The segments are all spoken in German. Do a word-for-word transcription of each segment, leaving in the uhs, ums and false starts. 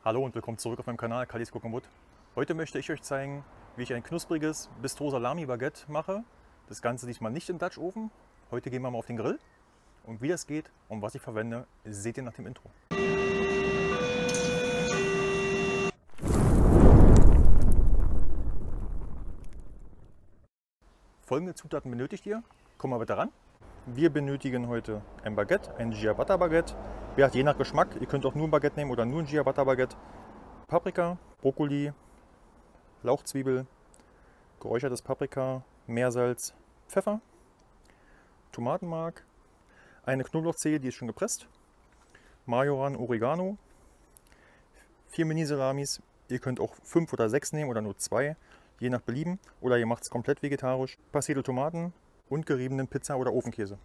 Hallo und willkommen zurück auf meinem Kanal Kallis Cooking Wood. Heute möchte ich euch zeigen, wie ich ein knuspriges Bistro Salami Baguette mache. Das Ganze diesmal nicht im Dutch Oven. Heute gehen wir mal auf den Grill. Und wie das geht und was ich verwende, seht ihr nach dem Intro. Folgende Zutaten benötigt ihr. Kommen wir bitte ran. Wir benötigen heute ein Baguette, ein Ciabatta Baguette. Ja, je nach Geschmack, ihr könnt auch nur ein Baguette nehmen oder nur ein Ciabatta Baguette. Paprika, Brokkoli, Lauchzwiebel, geräuchertes Paprika, Meersalz, Pfeffer, Tomatenmark, eine Knoblauchzehe, die ist schon gepresst, Majoran, Oregano, vier Mini-Salamis. Ihr könnt auch fünf oder sechs nehmen oder nur zwei, je nach Belieben. Oder ihr macht es komplett vegetarisch. Passierte Tomaten und geriebenen Pizza- oder Ofenkäse.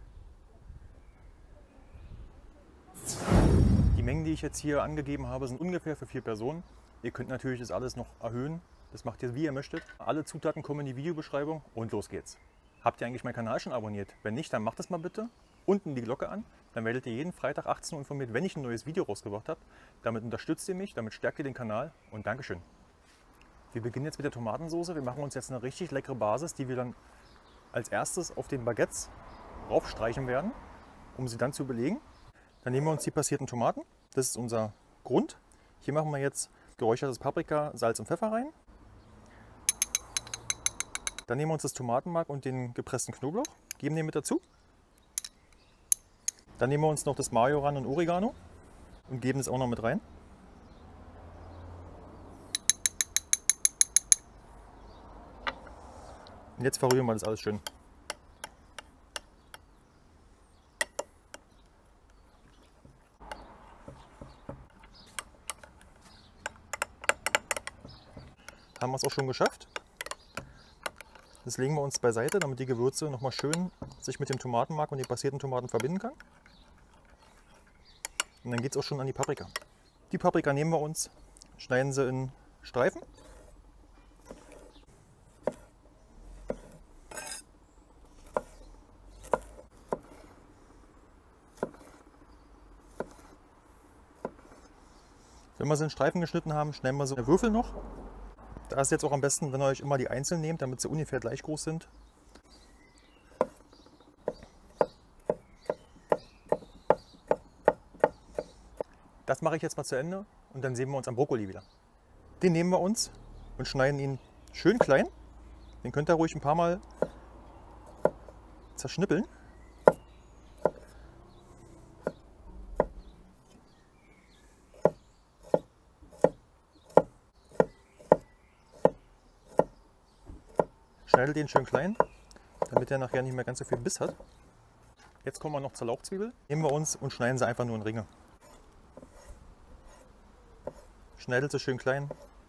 Die Mengen, die ich jetzt hier angegeben habe, sind ungefähr für vier Personen. Ihr könnt natürlich das alles noch erhöhen. Das macht ihr, wie ihr möchtet. Alle Zutaten kommen in die Videobeschreibung und los geht's. Habt ihr eigentlich meinen Kanal schon abonniert? Wenn nicht, dann macht das mal bitte. Unten die Glocke an, dann werdet ihr jeden Freitag achtzehn Uhr informiert, wenn ich ein neues Video rausgebracht habe. Damit unterstützt ihr mich, damit stärkt ihr den Kanal und Dankeschön. Wir beginnen jetzt mit der Tomatensauce. Wir machen uns jetzt eine richtig leckere Basis, die wir dann als erstes auf den Baguettes raufstreichen werden, um sie dann zu belegen. Dann nehmen wir uns die passierten Tomaten. Das ist unser Grund. Hier machen wir jetzt geräuchertes Paprika, Salz und Pfeffer rein. Dann nehmen wir uns das Tomatenmark und den gepressten Knoblauch, geben den mit dazu. Dann nehmen wir uns noch das Majoran und Oregano und geben es auch noch mit rein. Und jetzt verrühren wir das alles schön. Haben wir es auch schon geschafft. Das legen wir uns beiseite, damit die Gewürze nochmal schön sich mit dem Tomatenmark und den passierten Tomaten verbinden kann. Und dann geht es auch schon an die Paprika. Die Paprika nehmen wir uns, schneiden sie in Streifen. Wenn wir sie in Streifen geschnitten haben, schneiden wir so eine Würfel noch. Da ist jetzt auch am besten, wenn ihr euch immer die einzeln nehmt, damit sie ungefähr gleich groß sind. Das mache ich jetzt mal zu Ende und dann sehen wir uns am Brokkoli wieder. Den nehmen wir uns und schneiden ihn schön klein. Den könnt ihr ruhig ein paar Mal zerschnippeln. Schneidet den schön klein, damit er nachher nicht mehr ganz so viel Biss hat. Jetzt kommen wir noch zur Lauchzwiebel. Nehmen wir uns und schneiden sie einfach nur in Ringe. Schneidet sie schön klein.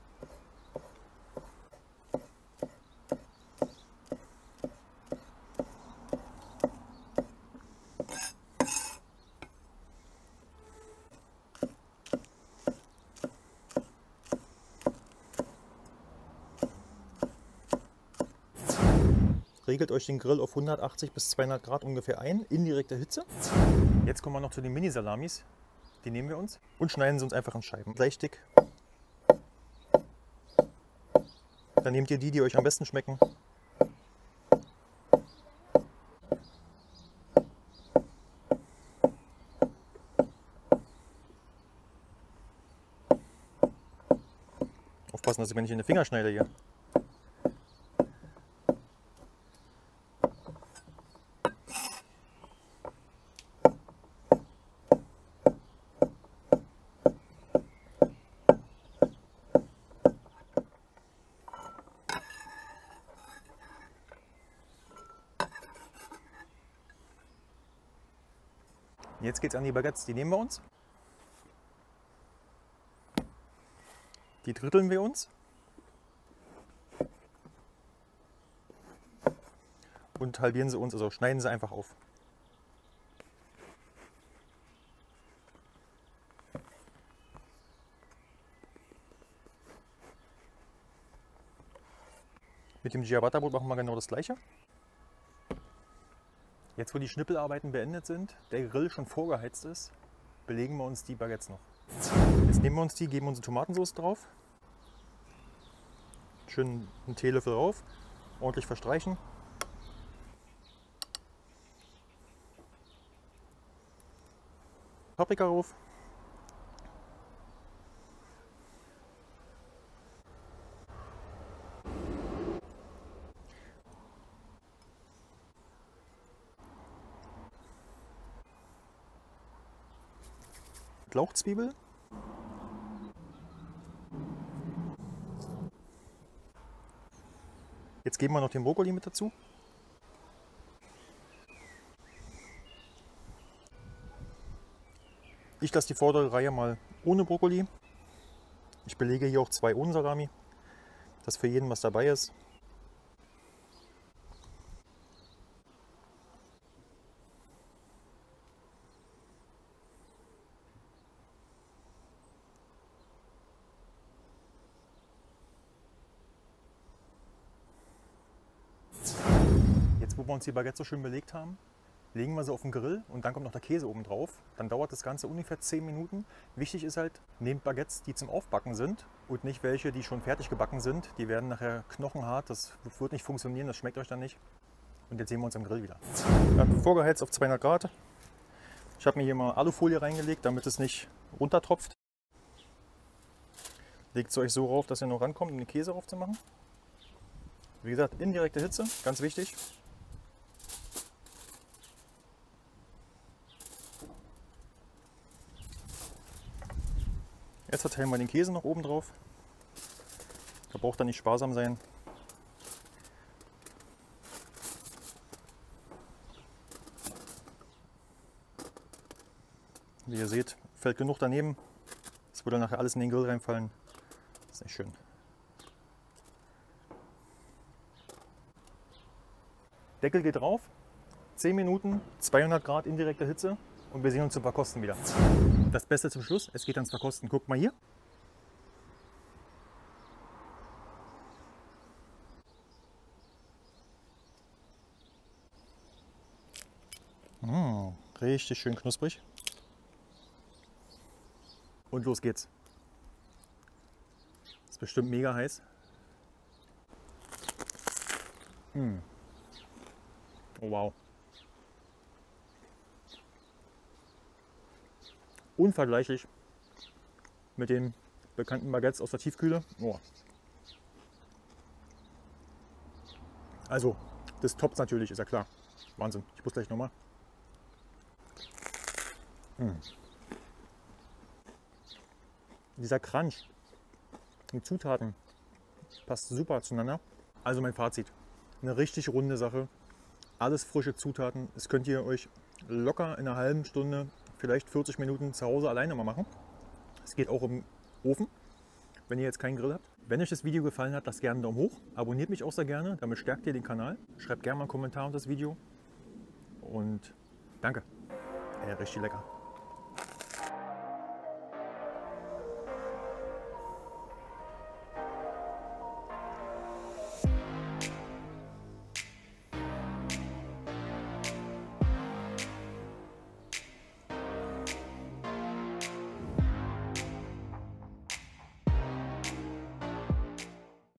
Regelt euch den Grill auf hundertachtzig bis zweihundert Grad ungefähr ein, indirekte Hitze. Jetzt kommen wir noch zu den Mini-Salamis. Die nehmen wir uns und schneiden sie uns einfach in Scheiben. Gleich dick. Dann nehmt ihr die, die euch am besten schmecken. Aufpassen, dass ich mir nicht in den Finger schneide hier. Jetzt geht es an die Baguettes, die nehmen wir uns. Die dritteln wir uns. Und halbieren sie uns, also schneiden sie einfach auf. Mit dem Ciabatta-Brot machen wir genau das gleiche. Jetzt, wo die Schnippelarbeiten beendet sind, der Grill schon vorgeheizt ist, belegen wir uns die Baguettes noch. Jetzt nehmen wir uns die, geben unsere Tomatensauce drauf. Schön einen Teelöffel drauf, ordentlich verstreichen. Paprika drauf. Lauchzwiebel. Jetzt geben wir noch den Brokkoli mit dazu. Ich lasse die vordere Reihe mal ohne Brokkoli. Ich belege hier auch zwei ohne Salami, dass für jeden was dabei ist. Jetzt, wo wir uns die Baguette so schön belegt haben, legen wir sie auf den Grill und dann kommt noch der Käse oben drauf. Dann dauert das Ganze ungefähr zehn Minuten. Wichtig ist halt, nehmt Baguettes, die zum Aufbacken sind und nicht welche, die schon fertig gebacken sind. Die werden nachher knochenhart, das wird nicht funktionieren, das schmeckt euch dann nicht. Und jetzt sehen wir uns am Grill wieder. Dann vorgeheizt auf zweihundert Grad. Ich habe mir hier mal Alufolie reingelegt, damit es nicht runtertropft. Legt es euch so rauf, dass ihr noch rankommt, um den Käse drauf zu machen. Wie gesagt, indirekte Hitze, ganz wichtig. Jetzt verteilen wir den Käse noch oben drauf. Da braucht er nicht sparsam sein. Wie ihr seht, fällt genug daneben. Es würde nachher alles in den Grill reinfallen. Das ist nicht schön. Deckel geht drauf. zehn Minuten, zweihundert Grad indirekte Hitze und wir sehen uns zum Verkosten wieder. Das Beste zum Schluss, es geht ans Verkosten. Guckt mal hier. Mmh, richtig schön knusprig. Und los geht's. Ist bestimmt mega heiß. Mmh. Oh wow. Unvergleichlich mit den bekannten Baguettes aus der Tiefkühle. Oh. Also, das toppt natürlich, ist ja klar. Wahnsinn. Ich muss gleich nochmal. Mm. Dieser Crunch, die Zutaten, passt super zueinander. Also mein Fazit, eine richtig runde Sache. Alles frische Zutaten. Das könnt ihr euch locker in einer halben Stunde, vielleicht vierzig Minuten zu Hause alleine mal machen. Es geht auch im Ofen, wenn ihr jetzt keinen Grill habt. Wenn euch das Video gefallen hat, lasst gerne einen Daumen hoch. Abonniert mich auch sehr gerne, damit stärkt ihr den Kanal. Schreibt gerne mal einen Kommentar unter das Video. Und danke. Ja, richtig lecker.